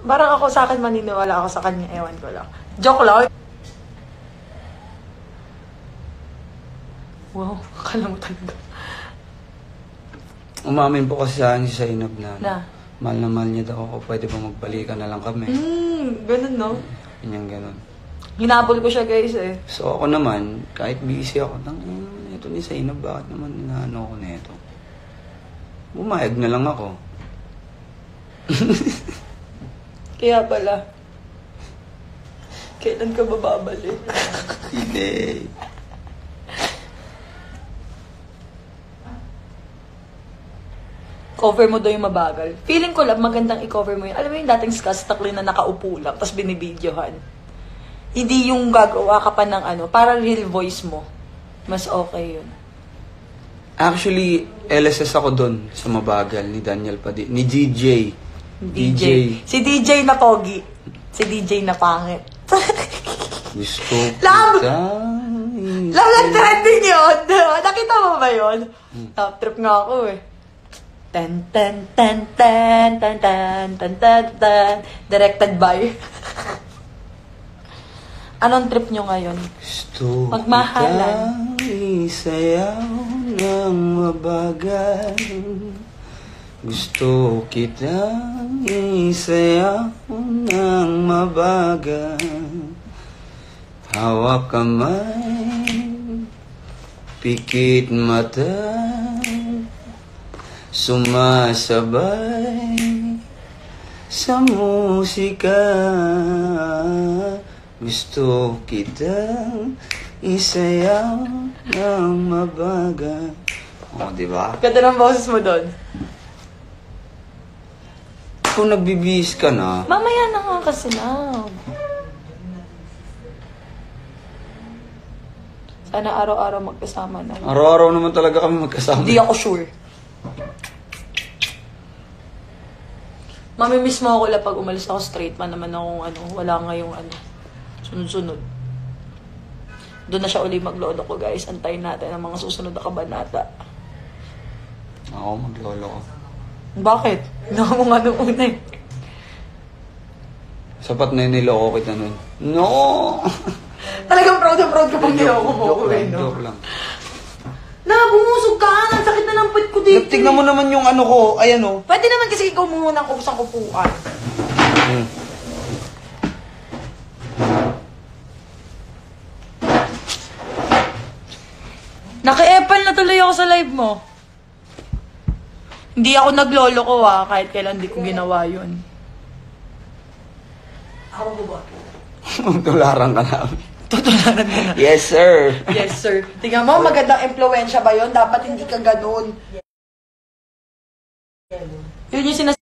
Parang ako sa akin maniniwala ako sa kanya, ewan ko lang. Joke lang. Wow, akala mo talaga. Umamin po kasi sa akin si Zainab na mahal na mahal niya daw ako. Pwede ba magbalikan na lang kami? Ganun, no? Ganyan. Hinabol ko siya, guys, eh. So ako naman, kahit busy ako, ito ni Zainab, bakit naman inaano ko na ito? Bumayag na lang ako. Kaya pala, kailan ka bababalik? Hindi. Cover mo daw yung mabagal. Feeling ko lang magandang i-cover mo yun. Alam mo yung dating Skastaklin na nakaupo lang, tapos binibidyohan. Hindi yung gagawa ka pa ng ano, para real voice mo. Mas okay yun. Actually, LSS ako doon sa mabagal ni Daniel Padilla. Ni DJ. Si DJ na pogi. Si DJ na pangit. Gusto Love! kita. Love trending yun. Nakita mo ba yun? Top trip nga ako eh. Tan tan tan tan tan tan tan tan tan. Directed by. Anong trip nyo ngayon? Gusto Magmahalan. kitang isayaw ng mabagal. Gusto kitang isayaw ng mabagal. Hawak kamay, pikit mata, sumasabay sa musika. Gusto kitang isayaw ng mabagal. O, diba? Ganda ng boses mo doon. Kung nagbibihis ka na, Mamaya na nga kasi na. Sana araw-araw magkasama na. araw-araw naman talaga kami magkasama. Hindi ako sure. Mamimiss mo ako lang pag umalis ako straight man naman akong ano, wala ngayong ano, sunod-sunod. Doon na siya uli maglolo ko, guys. Antayin natin ang mga susunod na kabanata. Ako, maglolo ko. Bakit? Hindi mo nga nung una eh. Sapat na yung niloko kita nun. No! Talagang proud na proud ka pang niloko mo ko eh, no? Joke lang. Bumusog ka! Ang sakit na ng puwet ko dito. Tignan mo naman yung ano ko. Ayan o. Pwede naman kasi ikaw muna ang sa kupuan. Naki-epal na tuloy ako sa live mo. Hindi ako naglolo ko kahit kailan di ko ginawa yun. Ako ba? Magtularan ka namin. Tutularan mo na. Yes, sir. Yes, sir. Tingnan mo, magandang impluensya ba yun? Dapat hindi ka ganun. Yun yung